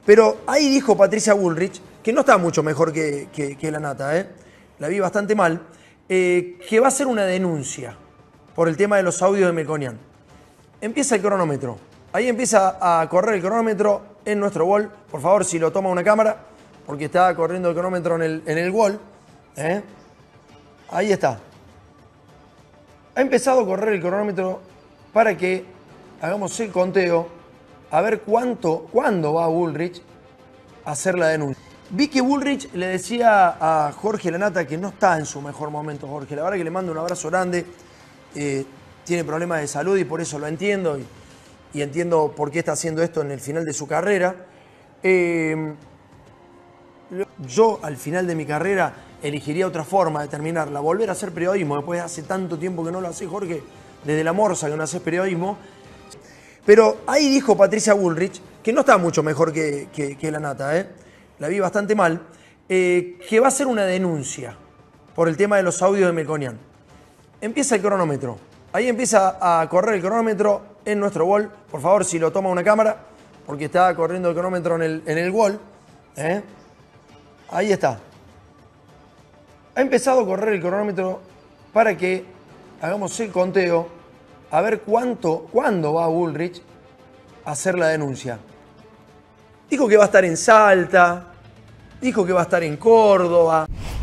Pero ahí dijo Patricia Bullrich, que no está mucho mejor que la Nata, la vi bastante mal, que va a hacer una denuncia por el tema de los audios de Melconian. Empieza el cronómetro. Ahí empieza a correr el cronómetro en nuestro wall. Por favor, si lo toma una cámara, porque está corriendo el cronómetro en el wall. Ahí está. Ha empezado a correr el cronómetro para que hagamos el conteo a ver cuándo va Bullrich a hacer la denuncia. Vi que Bullrich le decía a Jorge Lanata que no está en su mejor momento, Jorge. La verdad que le mando un abrazo grande. Tiene problemas de salud y por eso lo entiendo y entiendo por qué está haciendo esto en el final de su carrera. Yo al final de mi carrera elegiría otra forma de terminarla, volver a hacer periodismo. Después de hace tanto tiempo que no lo hace, Jorge, desde la Morsa que no haces periodismo. Pero ahí dijo Patricia Bullrich, que no está mucho mejor que la Nata, la vi bastante mal, que va a hacer una denuncia por el tema de los audios de Melconian. Empieza el cronómetro. Ahí empieza a correr el cronómetro en nuestro wall. Por favor, si lo toma una cámara, porque está corriendo el cronómetro en el wall. Ahí está. Ha empezado a correr el cronómetro para que hagamos el conteo a ver cuándo va Bullrich a hacer la denuncia. Dijo que va a estar en Salta, dijo que va a estar en Córdoba.